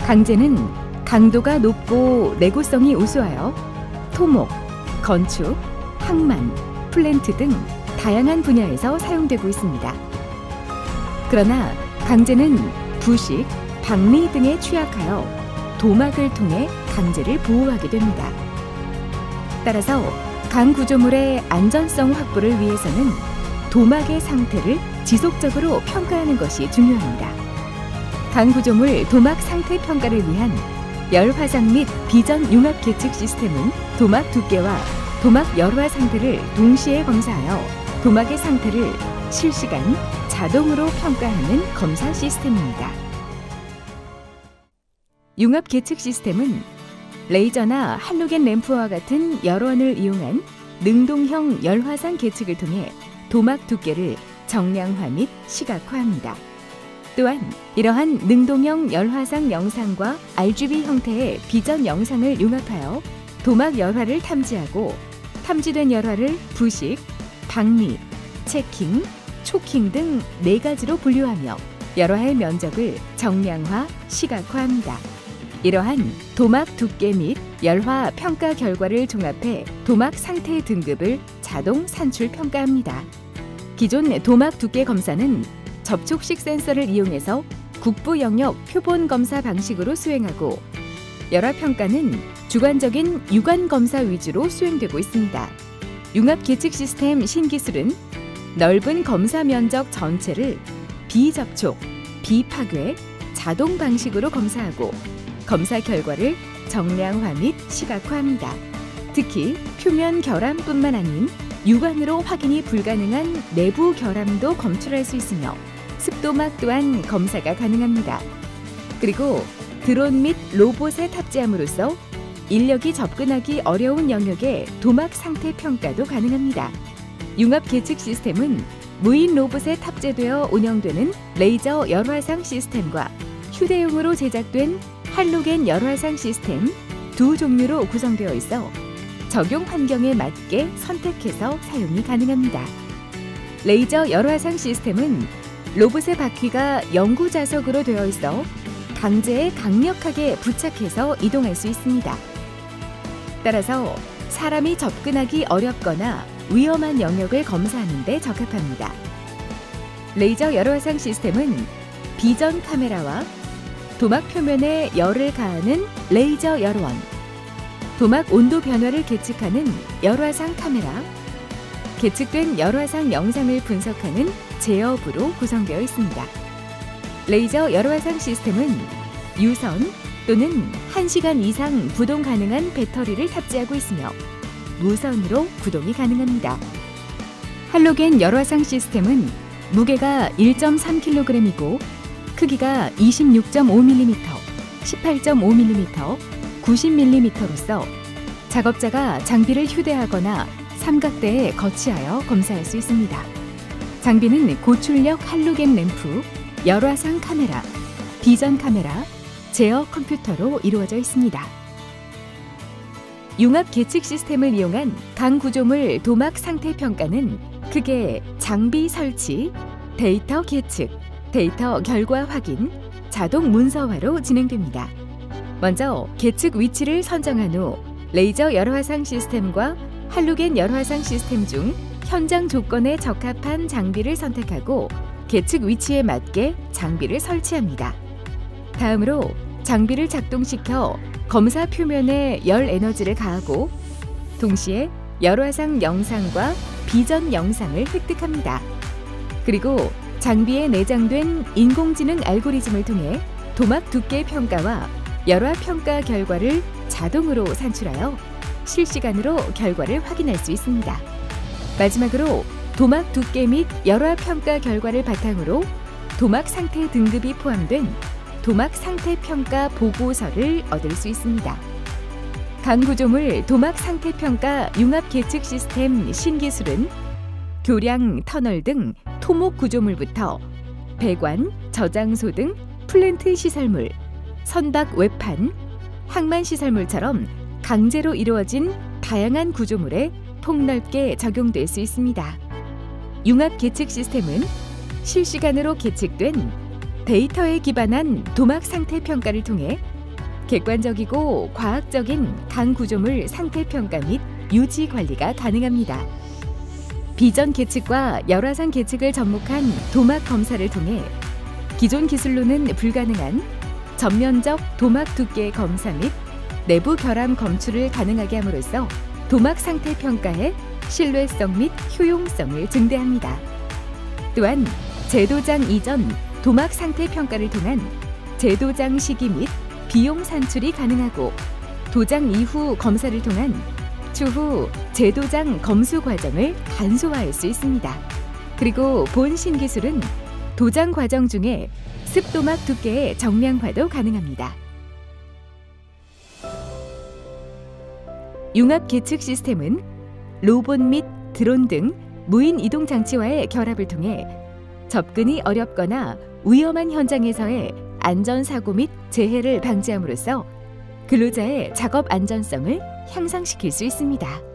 강제는 강도가 높고 내구성이 우수하여 토목, 건축, 항만, 플랜트 등 다양한 분야에서 사용되고 있습니다. 그러나 강제는 부식, 박리 등에 취약하여 도막을 통해 강제를 보호하게 됩니다. 따라서 강 구조물의 안전성 확보를 위해서는 도막의 상태를 지속적으로 평가하는 것이 중요합니다. 강 구조물 도막 상태 평가를 위한 열 화상 및 비전 융합 계측 시스템은 도막 두께와 도막 열화 상태를 동시에 검사하여 도막의 상태를 실시간 자동으로 평가하는 검사 시스템입니다. 융합 계측 시스템은 레이저나 할로겐 램프와 같은 열원을 이용한 능동형 열화상 계측을 통해 도막 두께를 정량화 및 시각화합니다. 또한 이러한 능동형 열화상 영상과 RGB 형태의 비전 영상을 융합하여 도막 열화를 탐지하고 탐지된 열화를 부식, 박리, 체킹, 초킹 등 4가지로 분류하며 열화의 면적을 정량화, 시각화합니다. 이러한 도막 두께 및 열화 평가 결과를 종합해 도막 상태 등급을 자동 산출 평가합니다. 기존 도막 두께 검사는 접촉식 센서를 이용해서 국부 영역 표본 검사 방식으로 수행하고 열화 평가는 주관적인 유관 검사 위주로 수행되고 있습니다. 융합 계측 시스템 신기술은 넓은 검사 면적 전체를 비접촉, 비파괴, 자동 방식으로 검사하고 검사 결과를 정량화 및 시각화합니다. 특히 표면 결함뿐만 아닌 육안으로 확인이 불가능한 내부 결함도 검출할 수 있으며 습도막 또한 검사가 가능합니다. 그리고 드론 및 로봇에 탑재함으로써 인력이 접근하기 어려운 영역의 도막 상태 평가도 가능합니다. 융합 계측 시스템은 무인 로봇에 탑재되어 운영되는 레이저 열화상 시스템과 휴대용으로 제작된 할로겐 열화상 시스템 두 종류로 구성되어 있어 적용 환경에 맞게 선택해서 사용이 가능합니다. 레이저 열화상 시스템은 로봇의 바퀴가 영구 자석으로 되어 있어 강제에 강력하게 부착해서 이동할 수 있습니다. 따라서 사람이 접근하기 어렵거나 위험한 영역을 검사하는 데 적합합니다. 레이저 열화상 시스템은 비전 카메라와 도막 표면에 열을 가하는 레이저 열원, 도막 온도 변화를 계측하는 열화상 카메라, 계측된 열화상 영상을 분석하는 제어부로 구성되어 있습니다. 레이저 열화상 시스템은 유선 또는 1시간 이상 부동 가능한 배터리를 탑재하고 있으며 무선으로 구동이 가능합니다. 할로겐 열화상 시스템은 무게가 1.3kg이고 크기가 26.5mm, 18.5mm, 90mm로서 작업자가 장비를 휴대하거나 삼각대에 거치하여 검사할 수 있습니다. 장비는 고출력 할로겐 램프, 열화상 카메라, 비전 카메라, 제어 컴퓨터로 이루어져 있습니다. 융합 계측 시스템을 이용한 강 구조물 도막 상태 평가는 크게 장비 설치, 데이터 계측, 데이터 결과 확인, 자동 문서화로 진행됩니다. 먼저 계측 위치를 선정한 후 레이저 열화상 시스템과 할로겐 열화상 시스템 중 현장 조건에 적합한 장비를 선택하고 계측 위치에 맞게 장비를 설치합니다. 다음으로 장비를 작동시켜 검사 표면에 열 에너지를 가하고 동시에 열화상 영상과 비전 영상을 획득합니다. 그리고 장비에 내장된 인공지능 알고리즘을 통해 도막 두께 평가와 열화 평가 결과를 자동으로 산출하여 실시간으로 결과를 확인할 수 있습니다. 마지막으로 도막 두께 및 열화 평가 결과를 바탕으로 도막 상태 등급이 포함된 도막 상태 평가 보고서를 얻을 수 있습니다. 강 구조물 도막 상태 평가 융합 계측 시스템 신기술은 교량, 터널 등 토목 구조물부터 배관, 저장소 등 플랜트 시설물, 선박 외판, 항만 시설물처럼 강제로 이루어진 다양한 구조물에 폭넓게 적용될 수 있습니다. 융합 계측 시스템은 실시간으로 계측된 데이터에 기반한 도막 상태 평가를 통해 객관적이고 과학적인 강 구조물 상태 평가 및 유지 관리가 가능합니다. 비전 계측과 열화상 계측을 접목한 도막 검사를 통해 기존 기술로는 불가능한 전면적 도막 두께 검사 및 내부 결함 검출을 가능하게 함으로써 도막 상태 평가의 신뢰성 및 효용성을 증대합니다. 또한 재도장 이전 도막 상태 평가를 통한 재도장 시기 및 비용 산출이 가능하고 도장 이후 검사를 통한 추후 재도장 검수 과정을 간소화할 수 있습니다. 그리고 본 신기술은 도장 과정 중에 습도막 두께의 정량화도 가능합니다. 융합 계측 시스템은 로봇 및 드론 등 무인 이동 장치와의 결합을 통해 접근이 어렵거나 위험한 현장에서의 안전사고 및 재해를 방지함으로써 근로자의 작업 안전성을 향상시킬 수 있습니다.